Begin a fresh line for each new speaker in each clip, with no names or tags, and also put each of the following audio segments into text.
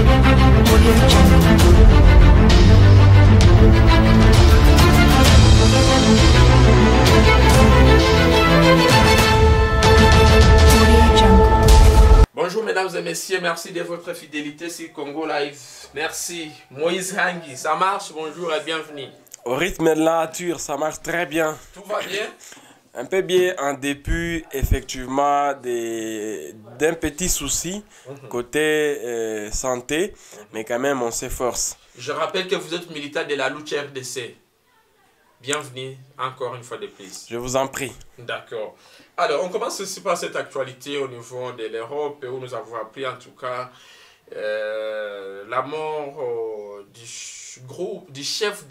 Bonjour mesdames et messieurs, merci de votre fidélité sur Congo Live. Merci. Moïse Hangui, ça marche? Bonjour et bienvenue.
Au rythme de la nature, ça marche très bien.
Tout va bien?
Un peu bien en début, effectivement, d'un petit souci côté santé, mais quand même on s'efforce.
Je rappelle que vous êtes militant de la lutte RDC. Bienvenue encore une fois de plus.
Je vous en prie.
D'accord. Alors, on commence aussi par cette actualité au niveau de l'Europe, où nous avons appris en tout cas la mort du chef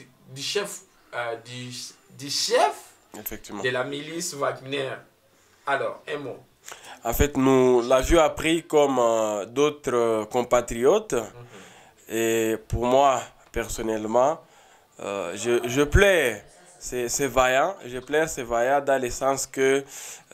Effectivement.
de la milice Wagner. Alors, un mot.
En fait, nous l'avions appris comme d'autres compatriotes. Et pour moi, personnellement, je pleure. C'est vaillant. Je pleure, c'est vaillant dans le sens que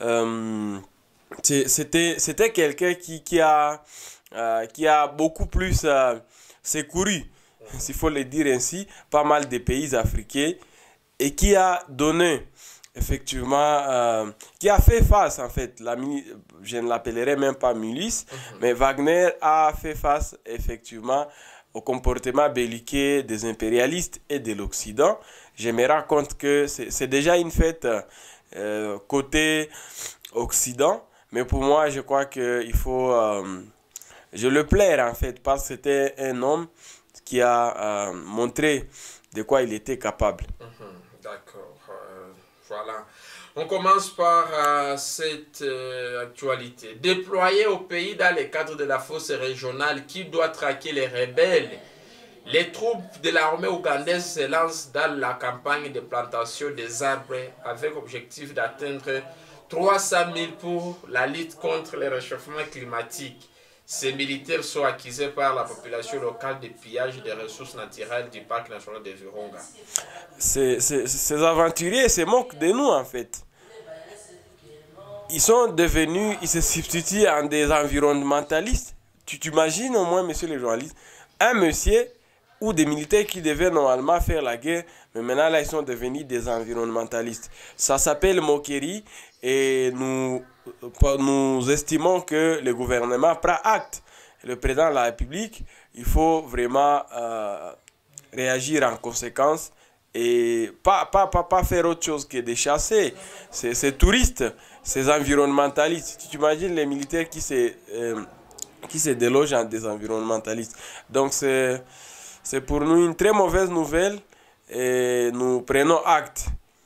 c'était quelqu'un qui a beaucoup plus secouru, s'il faut le dire ainsi, pas mal de pays africains et qui a donné, effectivement, qui a fait face, en fait, je ne l'appellerai même pas milice, mais Wagner a fait face, effectivement, au comportement belliqueux des impérialistes et de l'Occident. Je me rends compte que c'est déjà une fête côté Occident, mais pour moi, je crois qu'il faut... je le plaire, en fait, parce que c'était un homme qui a montré de quoi il était capable.
D'accord. Voilà. On commence par cette actualité. Déployée au pays dans le cadre de la force régionale qui doit traquer les rebelles, les troupes de l'armée ougandaise se lancent dans la campagne de plantation des arbres avec objectif d'atteindre 300 000 pour la lutte contre le réchauffement climatique. Ces militaires sont accusés par la population locale de pillage des ressources naturelles du parc national de Virunga.
Ces aventuriers se moquent de nous, en fait. Ils sont devenus, ils se substituent en des environnementalistes. Tu t'imagines au moins, monsieur le journaliste, un monsieur ou des militaires qui devaient normalement faire la guerre, mais maintenant là ils sont devenus des environnementalistes. Ça s'appelle moquerie et nous estimons que le gouvernement prend acte. Le président de la République, il faut vraiment réagir en conséquence et pas faire autre chose que de chasser ces touristes, ces environnementalistes. Tu t'imagines les militaires qui se délogent en des environnementalistes. Donc c'est pour nous une très mauvaise nouvelle et nous prenons acte.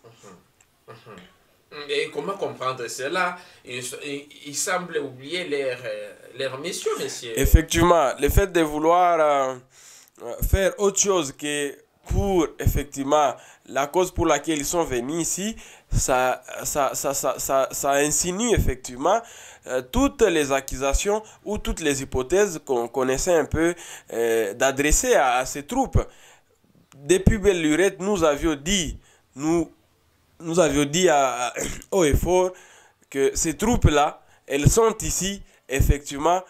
Et comment comprendre cela? Ils semblent oublier leur mission, messieurs.
Effectivement, le fait de vouloir faire autre chose que pour effectivement la cause pour laquelle ils sont venus ici, ça insinue effectivement toutes les accusations ou toutes les hypothèses qu'on essaie un peu d'adresser à ces troupes. Depuis belle lurette, nous avions dit haut et fort que ces troupes-là, elles sont ici, effectivement,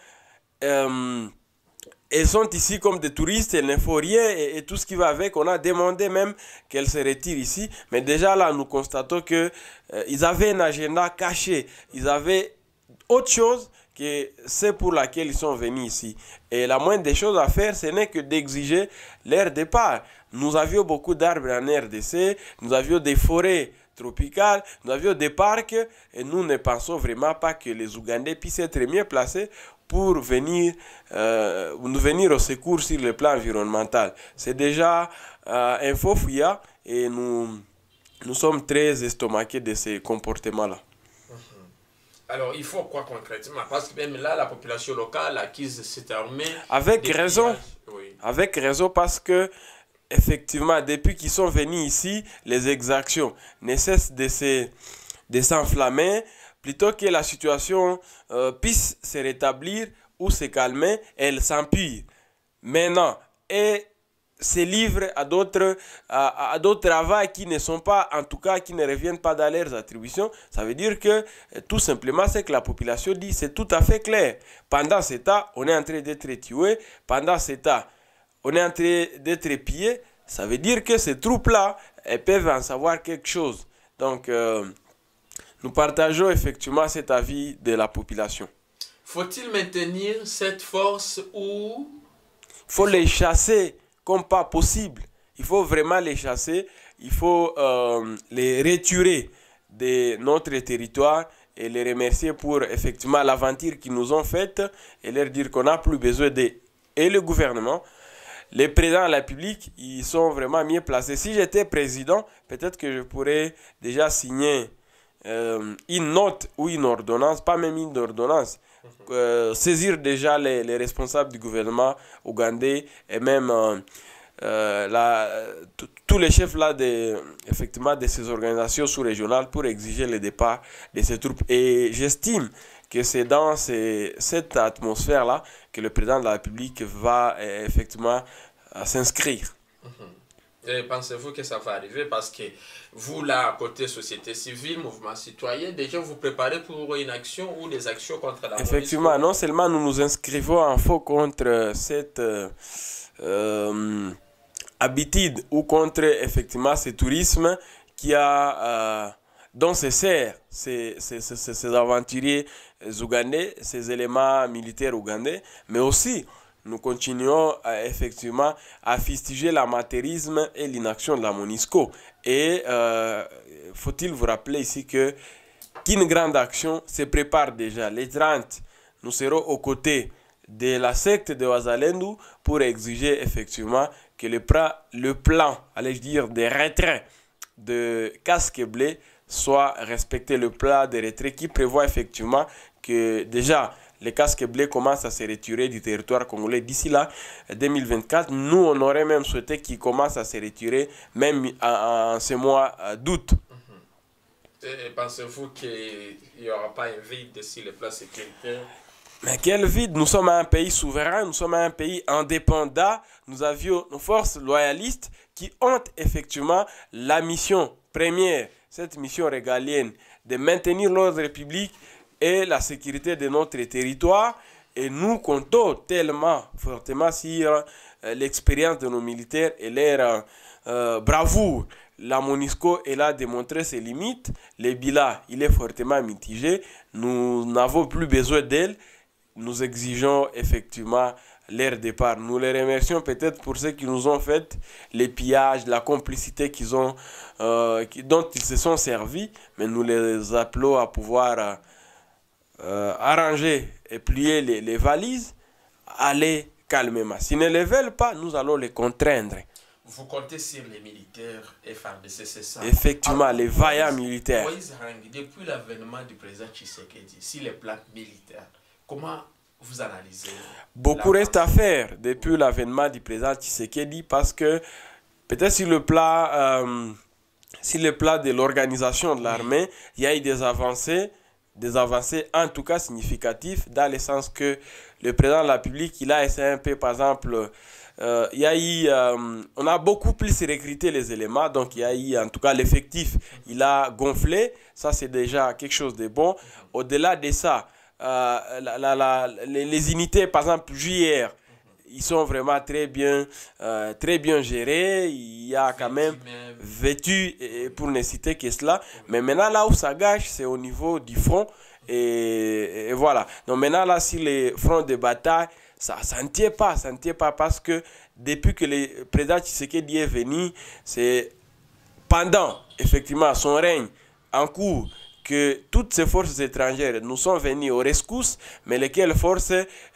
elles sont ici comme des touristes, elles ne font rien et tout ce qui va avec. On a demandé même qu'elles se retirent ici. Mais déjà là, nous constatons qu'ils avaient un agenda caché. Ils avaient autre chose que c'est pour laquelle ils sont venus ici. Et la moindre des choses à faire, ce n'est que d'exiger leur départ. Nous avions beaucoup d'arbres en RDC, nous avions des forêts tropicales, nous avions des parcs et nous ne pensons vraiment pas que les Ougandais puissent être mieux placés pour venir au secours sur le plan environnemental. C'est déjà un faux fuyard et nous sommes très estomaqués de ces comportements-là.
Alors, il faut quoi concrètement? Parce que même là, la population locale accuse cette armée.
Avec raison. Oui. Avec raison parce que, effectivement, depuis qu'ils sont venus ici, les exactions ne cessent de s'enflammer. Plutôt que la situation puisse se rétablir ou se calmer, elle s'empire. Maintenant, et se livrent à d'autres travaux qui ne sont pas, en tout cas, qui ne reviennent pas dans leurs attributions. Ça veut dire que tout simplement, c'est que la population dit, c'est tout à fait clair. Pendant ce temps, on est en train d'être tué. Pendant ce temps, on est en train d'être pillé. Ça veut dire que ces troupes-là, elles peuvent en savoir quelque chose. Donc, nous partageons effectivement cet avis de la population.
Faut-il maintenir cette force ou...
Il faut les chasser comme pas possible. Il faut vraiment les chasser. Il faut les retirer de notre territoire et les remercier pour effectivement l'aventure qu'ils nous ont faite et leur dire qu'on n'a plus besoin de... Et le gouvernement, les présidents de la République, ils sont vraiment mieux placés. Si j'étais président, peut-être que je pourrais déjà signer une note ou une ordonnance, pas même une ordonnance, saisir déjà les responsables du gouvernement ougandais et même tous les chefs là effectivement de ces organisations sous-régionales pour exiger le départ de ces troupes. Et j'estime que c'est dans cette atmosphère là que le président de la République va effectivement s'inscrire.
Et pensez-vous que ça va arriver? Parce que vous, là, côté société civile, mouvement citoyen, déjà vous préparez pour une action ou des actions contre la
Effectivement, non seulement nous nous inscrivons en faux contre cette habitude ou contre effectivement ce tourisme qui a dont se sert ces aventuriers ougandais, ces éléments militaires ougandais, mais aussi nous continuons effectivement à fustiger l'amateurisme et l'inaction de la MONUSCO. Et faut-il vous rappeler ici qu'une grande action se prépare déjà. Les 30, nous serons aux côtés de la secte de Wazalendo pour exiger effectivement que le plan, allais-je dire, des retraits de casque blé soit respecté. Le plan de retrait qui prévoit effectivement que déjà les casques bleus commencent à se retirer du territoire congolais d'ici là, 2024. Nous, on aurait même souhaité qu'ils commencent à se retirer même en ce mois d'août.
Et pensez-vous qu'il n'y aura pas un vide sur les plans sécuritaires?
Mais quel vide? Nous sommes un pays souverain, nous sommes un pays indépendant. Nous avions nos forces loyalistes qui ont effectivement la mission première, cette mission régalienne, de maintenir l'ordre public et la sécurité de notre territoire. Et nous comptons tellement fortement sur l'expérience de nos militaires et leur bravoure. La MONUSCO est là démontrer ses limites. Le bilan, il est fortement mitigé. Nous n'avons plus besoin d'elle. Nous exigeons effectivement leur départ. Nous les remercions peut-être pour ce qu'ils nous ont fait, les pillages, la complicité qu'ils ont, dont ils se sont servis. Mais nous les appelons à pouvoir arranger et plier les valises, aller calmement. S'ils ne les veulent pas, nous allons les contraindre.
Vous comptez sur les militaires FARDC, c'est ça?
Effectivement, les vaillants militaires.
Moïse Rangi, depuis l'avènement du président Tshisekedi, sur les plans militaires, comment vous analysez?
Beaucoup reste à faire depuis l'avènement du président Tshisekedi parce que peut-être sur le plan de l'organisation de l'armée, il y a eu des avancées en tout cas significatives, dans le sens que le président de la République, il a essayé un peu, par exemple, il y a eu, on a beaucoup plus recruté les éléments, donc il y a eu en tout cas l'effectif, il a gonflé, ça c'est déjà quelque chose de bon. Au-delà de ça, les unités, par exemple, JR, ils sont vraiment très bien gérés. Il y a quand même vêtu, pour ne citer que cela. Mais maintenant, là où ça gâche, c'est au niveau du front. Et voilà. Donc maintenant, là, sur les fronts de bataille, ça ne tient pas. Ça ne tient pas parce que depuis que le président Tshisekedi est venu, c'est pendant, effectivement, son règne en cours, que toutes ces forces étrangères nous sont venues aux rescousse, mais lesquelles forces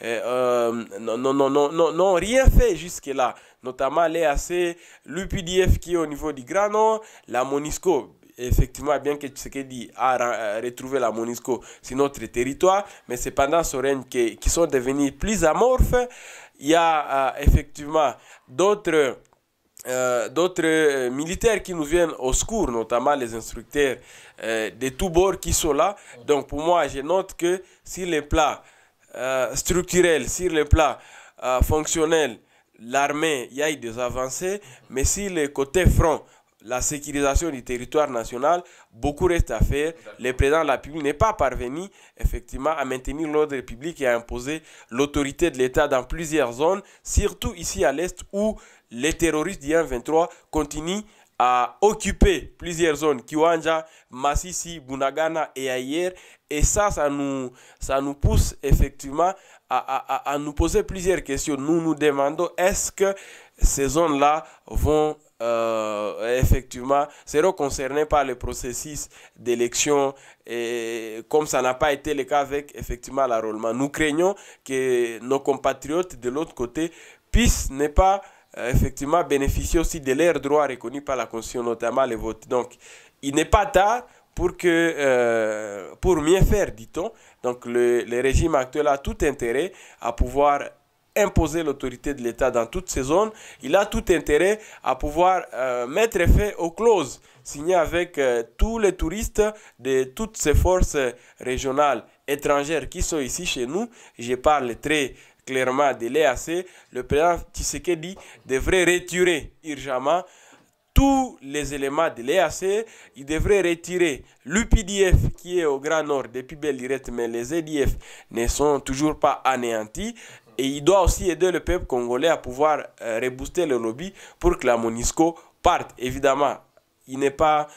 n'ont rien fait jusque-là, notamment l'EAC, l'UPDF qui est au niveau du Grand Nord, la MONUSCO. Effectivement, bien que Tshisekedi a retrouvé la MONUSCO sur notre territoire, mais c'est pendant son règne qui sont devenus plus amorphes. Il y a effectivement d'autres militaires qui nous viennent au secours, notamment les instructeurs de tous bords qui sont là. Donc pour moi, je note que sur les plats structurels, sur les plats fonctionnels, l'armée, il y a eu des avancées, mais si le côté front, la sécurisation du territoire national, beaucoup reste à faire. Le président de la République n'est pas parvenu effectivement à maintenir l'ordre public et à imposer l'autorité de l'État dans plusieurs zones, surtout ici à l'Est où les terroristes du M23 continuent à occuper plusieurs zones, Kiwanja, Massissi, Bunagana et ailleurs. Et ça nous pousse effectivement à nous poser plusieurs questions. Nous nous demandons, est-ce que ces zones-là vont effectivement seront concernées par le processus d'élection, et comme ça n'a pas été le cas avec effectivement l'enrôlement. Nous craignons que nos compatriotes de l'autre côté puissent ne pas effectivement bénéficier aussi de leurs droits reconnus par la Constitution, notamment les votes. Donc, il n'est pas tard pour mieux faire, dit-on. Donc, le régime actuel a tout intérêt à pouvoir imposer l'autorité de l'État dans toutes ces zones. Il a tout intérêt à pouvoir mettre fin aux clauses signées avec tous les touristes de toutes ces forces régionales étrangères qui sont ici chez nous. Je parle très clairement de l'EAC. Le président Tshisekedi devrait retirer urgemment tous les éléments de l'EAC. Il devrait retirer l'UPDF qui est au Grand Nord depuis belle lurette, mais les EDF ne sont toujours pas anéantis. Et il doit aussi aider le peuple congolais à pouvoir rebooster le lobby pour que la MONUSCO parte. Évidemment, il n'est pas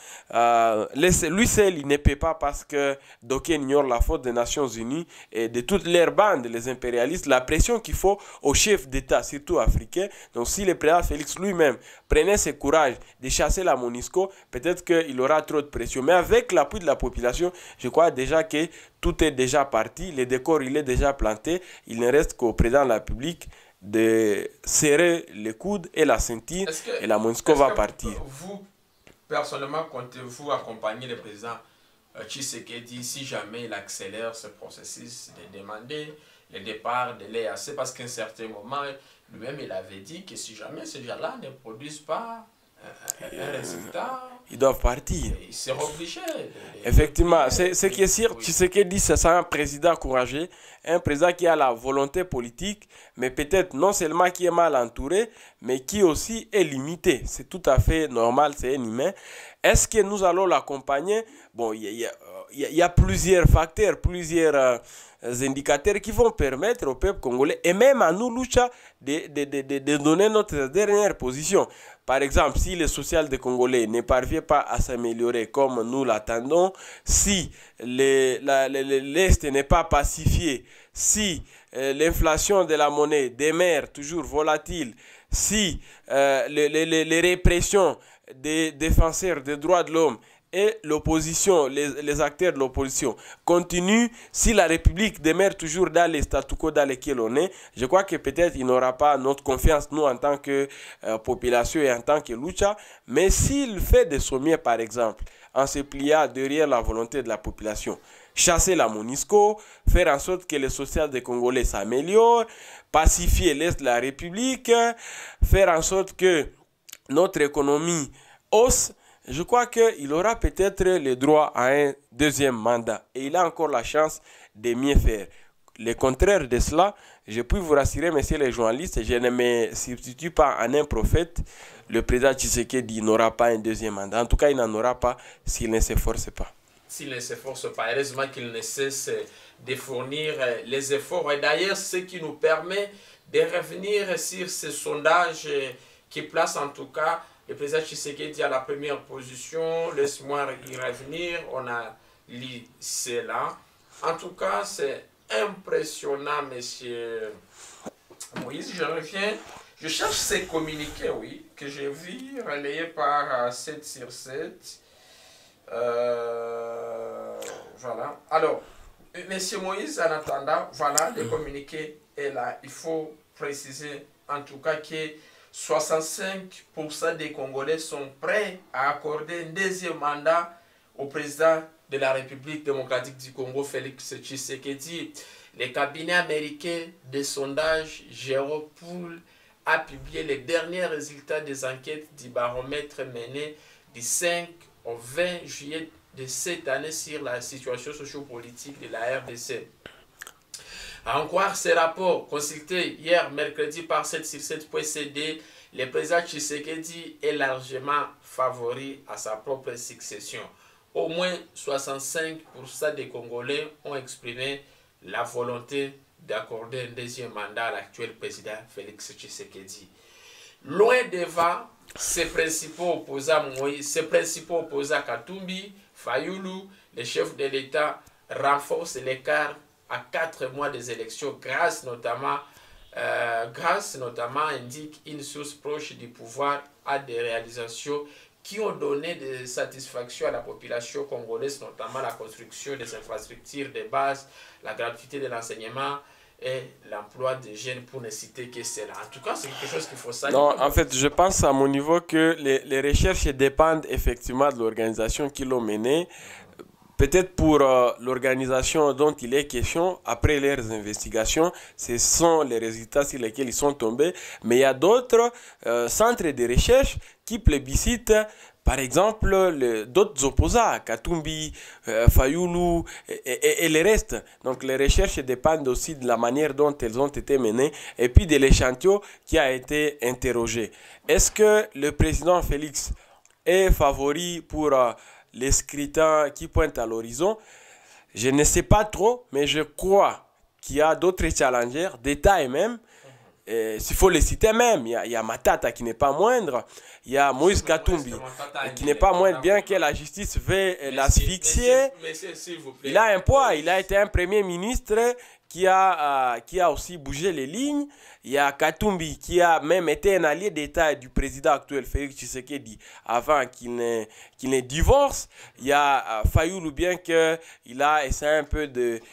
lui seul, il ne peut pas, parce que d'aucuns ignorent la faute des Nations Unies et de toutes leurs bandes, les impérialistes, la pression qu'il faut aux chefs d'État, surtout africains. Donc si le président Félix lui-même prenait ce courage de chasser la MONUSCO, peut-être qu'il aura trop de pression. Mais avec l'appui de la population, je crois déjà que tout est déjà parti, le décor il est déjà planté. Il ne reste qu'au président de la République de serrer les coudes et la ceinture, et la MONUSCO va partir.
Vous, personnellement, comptez-vous accompagner le président Tshisekedi si jamais il accélère ce processus de demander le départ de l'EAC? Parce qu'à un certain moment, lui-même, il avait dit que si jamais ces gens-là ne produisent pas un résultat,
ils doivent partir.
Ils seront obligés.
Effectivement, ce qui est sûr, oui. Tshisekedi, c'est un président courageux, un président qui a la volonté politique, mais peut-être non seulement qui est mal entouré, mais qui aussi est limité. C'est tout à fait normal, c'est un humain. Est-ce que nous allons l'accompagner? Bon, il y a plusieurs facteurs, plusieurs indicateurs qui vont permettre au peuple congolais et même à nous, Lucha, de donner notre dernière position. Par exemple, si le social des Congolais ne parvient pas à s'améliorer comme nous l'attendons, si l'Est n'est pas pacifié, si l'inflation de la monnaie demeure toujours volatile, si les répressions des défenseurs des droits de l'homme et l'opposition, les acteurs de l'opposition continuent, si la République demeure toujours dans les statu quo dans lesquels on est, je crois que peut-être il n'aura pas notre confiance, nous en tant que population et en tant que Lucha. Mais s'il fait des sommets, par exemple, en se pliant derrière la volonté de la population, chasser la MONUSCO, faire en sorte que le social des Congolais s'améliore, pacifier l'Est de la République, faire en sorte que notre économie hausse, je crois qu'il aura peut-être le droit à un deuxième mandat. Et il a encore la chance de mieux faire. Le contraire de cela, je puis vous rassurer, messieurs les journalistes, je ne me substitue pas en un prophète. Le président Tshisekedi n'aura pas un deuxième mandat. En tout cas, il n'en aura pas s'il ne s'efforce pas.
S'il ne s'efforce pas, heureusement qu'il ne cesse de fournir les efforts. Et d'ailleurs, ce qui nous permet de revenir sur ce sondage qui place en tout cas le président Tshisekedi à la première position. Laisse-moi y revenir. On a lu cela. En tout cas, c'est impressionnant, monsieur Moïse. Je reviens. Je cherche ces communiqués, oui, que j'ai vus relayés par 7 sur 7. Voilà. Alors, monsieur Moïse, en attendant, voilà, le communiqué est là. Il faut préciser en tout cas que 65% des Congolais sont prêts à accorder un deuxième mandat au président de la République démocratique du Congo, Félix Tshisekedi. Le cabinet américain de sondage Géropool a publié les derniers résultats des enquêtes du baromètre mené du 5 au 20 juillet de cette année sur la situation sociopolitique de la RDC. À en croire ces rapports consultés hier mercredi par 7sur7.cd, le président Tshisekedi est largement favori à sa propre succession. Au moins 65% des Congolais ont exprimé la volonté d'accorder un deuxième mandat à l'actuel président Félix Tshisekedi. Loin devant ses principaux opposants Katumbi, Fayulu, les chefs de l'État renforcent l'écart à 4 mois des élections grâce notamment, indique une source proche du pouvoir, à des réalisations qui ont donné des satisfactions à la population congolaise, notamment la construction des infrastructures de base, la gratuité de l'enseignement et l'emploi des jeunes, pour ne citer que cela. En tout cas, c'est quelque chose qu'il faut saluer.
Non, en fait, je pense à mon niveau que les recherches dépendent effectivement de l'organisation qui l'ont menée. Peut-être pour l'organisation dont il est question, après leurs investigations, ce sont les résultats sur lesquels ils sont tombés. Mais il y a d'autres centres de recherche qui plébiscitent, par exemple, d'autres opposants, Katumbi, Fayulu et les restes. Donc les recherches dépendent aussi de la manière dont elles ont été menées et puis de l'échantillon qui a été interrogé. Est-ce que le président Félix est favori pour les scrutins qui pointent à l'horizon? Je ne sais pas trop, mais je crois qu'il y a d'autres challengers, d'État et même. S'il faut les citer même, il y a Matata qui n'est pas moindre, il y a Moïse Katumbi qui n'est pas moindre, bien que la justice veut l'asphyxier. Il a un poids, il a été un premier ministre qui a aussi bougé les lignes. Il y a Katumbi qui a même été un allié d'État du président actuel Félix Tshisekedi avant qu'il ne divorce. Il y a Fayulu, bien qu'il a essayé un peu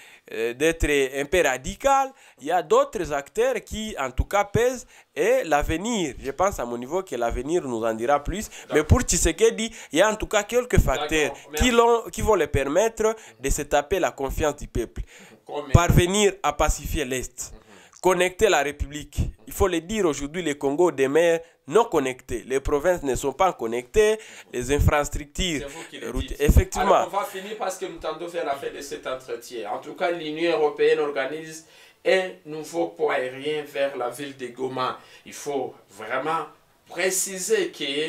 d'être un peu radical. Il y a d'autres acteurs qui en tout cas pèsent, et l'avenir, je pense à mon niveau que l'avenir nous en dira plus. Mais pour Tshisekedi, il y a en tout cas quelques facteurs qui vont le permettre de se taper la confiance du peuple, parvenir à pacifier l'Est, connecter la République. Il faut le dire, aujourd'hui, le Congo demeure non connecté. Les provinces ne sont pas connectées, les infrastructures. Effectivement.
Alors, on va finir parce que nous tendons vers la fin de cet entretien. En tout cas, l'Union européenne organise un nouveau pont aérien vers la ville de Goma. Il faut vraiment préciser que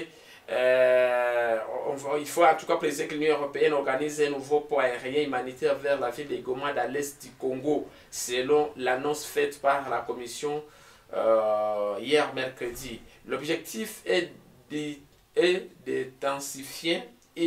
il faut en tout cas préciser que l'Union européenne organise un nouveau pont aérien humanitaire vers la ville de Goma dans l'est du Congo, selon l'annonce faite par la Commission hier mercredi. L'objectif est d'intensifier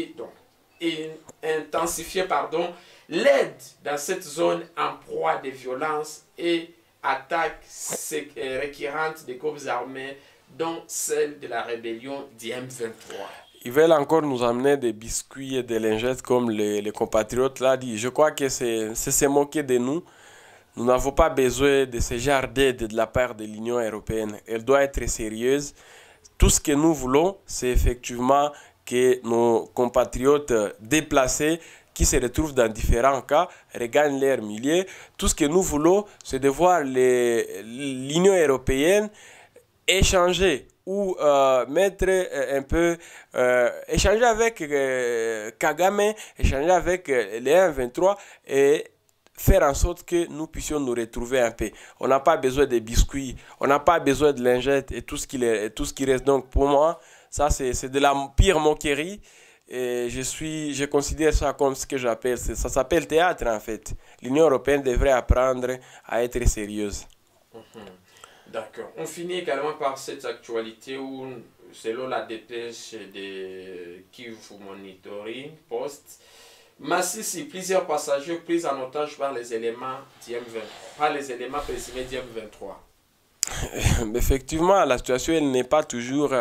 l'aide dans cette zone en proie de violences et attaques récurrentes des groupes armés, dont celle de la rébellion du M23.
Ils veulent encore nous amener des biscuits et des lingettes comme les compatriotes l'ont dit. Je crois que c'est se moquer de nous. Nous n'avons pas besoin de ce genre d'aide de la part de l'Union européenne. Elle doit être sérieuse. Tout ce que nous voulons, c'est effectivement que nos compatriotes déplacés qui se retrouvent dans différents cas regagnent leur milieu. Tout ce que nous voulons, c'est de voir l'Union européenne échanger ou mettre un peu, échanger avec Kagame, échanger avec les M23 et faire en sorte que nous puissions nous retrouver un peu. On n'a pas besoin de biscuits, on n'a pas besoin de lingettes et tout ce qui reste. Donc pour moi, ça c'est de la pire moquerie. Et je considère ça comme ce que j'appelle, ça s'appelle théâtre en fait. L'Union européenne devrait apprendre à être sérieuse.
D'accord. On finit également par cette actualité où, selon la dépêche de Kivu Monitoring Post, Massissi, plusieurs passagers pris en otage par les éléments présumés du M23.
Effectivement, la situation elle n'est pas toujours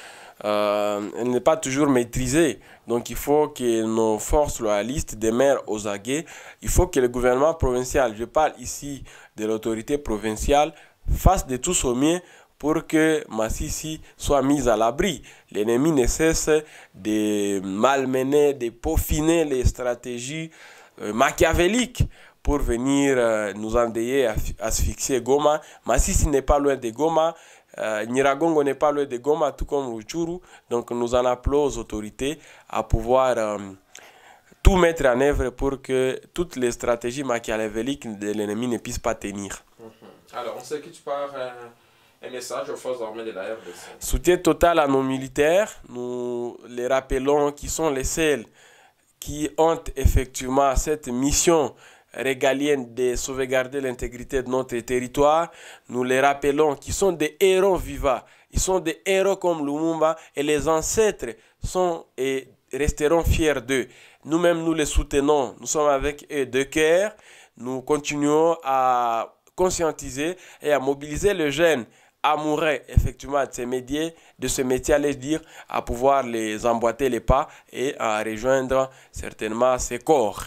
maîtrisée. Donc il faut que nos forces loyalistes demeurent aux aguets. Il faut que le gouvernement provincial, je parle ici de l'autorité provinciale, fasse de tout son mieux pour que Massissi soit mise à l'abri. L'ennemi ne cesse de malmener, de peaufiner les stratégies machiavéliques pour venir nous endeuiller, asphyxier Goma. Massissi n'est pas loin de Goma. Nyiragongo n'est pas loin de Goma, tout comme Rutshuru. Donc nous en appelons aux autorités à pouvoir tout mettre en œuvre pour que toutes les stratégies machiavéliques de l'ennemi ne puissent pas tenir.
Alors, on sait que tu pars un message aux forces armées de la RDC.
Soutien total à nos militaires. Nous les rappelons qui sont les seuls qui ont effectivement cette mission régalienne de sauvegarder l'intégrité de notre territoire. Nous les rappelons qui sont des héros vivants. Ils sont des héros comme Lumumba et les ancêtres sont et resteront fiers d'eux. Nous-mêmes, nous les soutenons. Nous sommes avec eux de cœur. Nous continuons à conscientiser et à mobiliser les jeunes amoureux effectivement de ce métier, allez dire, à pouvoir les emboîter les pas et à rejoindre certainement ces corps.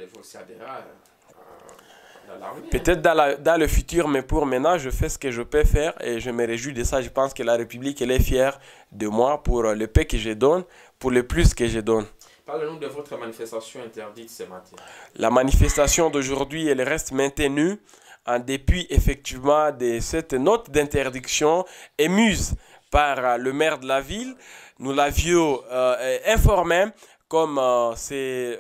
Peut-être dans le futur, mais pour maintenant, je fais ce que je peux faire et je me réjouis de ça. Je pense que la République, elle est fière de moi pour le peu que je donne, pour le plus que je donne.
Parlez-nous de votre manifestation interdite ce matin.
La manifestation d'aujourd'hui, elle reste maintenue en dépit effectivement de cette note d'interdiction émise par le maire de la ville. Nous l'avions informé comme c'est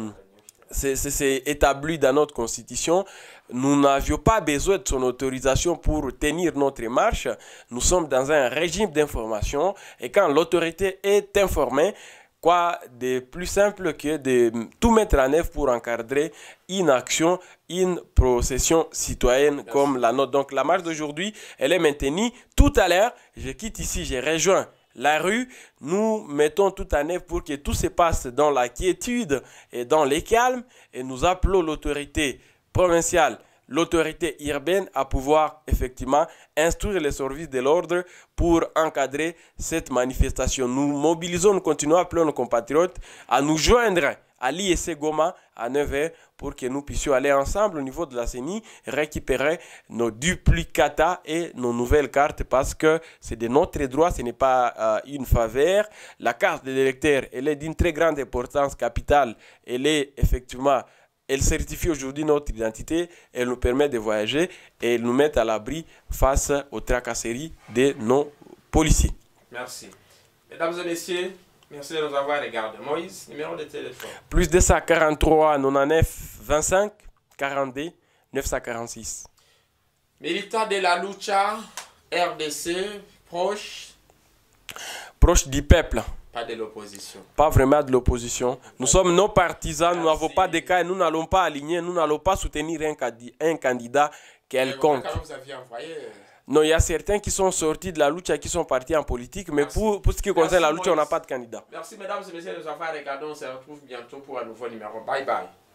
établi dans notre constitution. Nous n'avions pas besoin de son autorisation pour tenir notre marche. Nous sommes dans un régime d'information et quand l'autorité est informée, quoi de plus simple que de tout mettre en œuvre pour encadrer une action, une procession citoyenne comme la nôtre. Donc la marche d'aujourd'hui, elle est maintenue. Tout à l'heure, je quitte ici, je rejoins la rue. Nous mettons tout en œuvre pour que tout se passe dans la quiétude et dans le calme. Et nous appelons l'autorité provinciale, l'autorité urbaine à pouvoir effectivement instruire les services de l'ordre pour encadrer cette manifestation. Nous mobilisons, nous continuons à appeler nos compatriotes à nous joindre à l'IEC Goma à 9h pour que nous puissions aller ensemble au niveau de la CENI récupérer nos duplicata et nos nouvelles cartes parce que c'est de notre droit, ce n'est pas une faveur. La carte de l'électeur, elle est d'une très grande importance capitale. Elle est effectivement, elle certifie aujourd'hui notre identité, elle nous permet de voyager et elle nous met à l'abri face aux tracasseries de nos policiers.
Merci. Mesdames et messieurs, merci de nous avoir regardés. Moïse, numéro de téléphone.
Plus 243 99 25 42 946.
Militant de la lucha, RDC, proche
du peuple.
Pas de l'opposition.
Pas vraiment de l'opposition. Nous sommes nos partisans, nous n'avons pas de cas, nous n'allons pas aligner, nous n'allons pas soutenir un candidat quelconque.
Vous aviez envoyé...
Non, il y a certains qui sont sortis de la lutte et qui sont partis en politique, mais pour ce qui concerne la lutte, on n'a pas de candidat.
Merci mesdames et messieurs de nous avoir regardé. On se retrouve bientôt pour un nouveau numéro. Bye bye.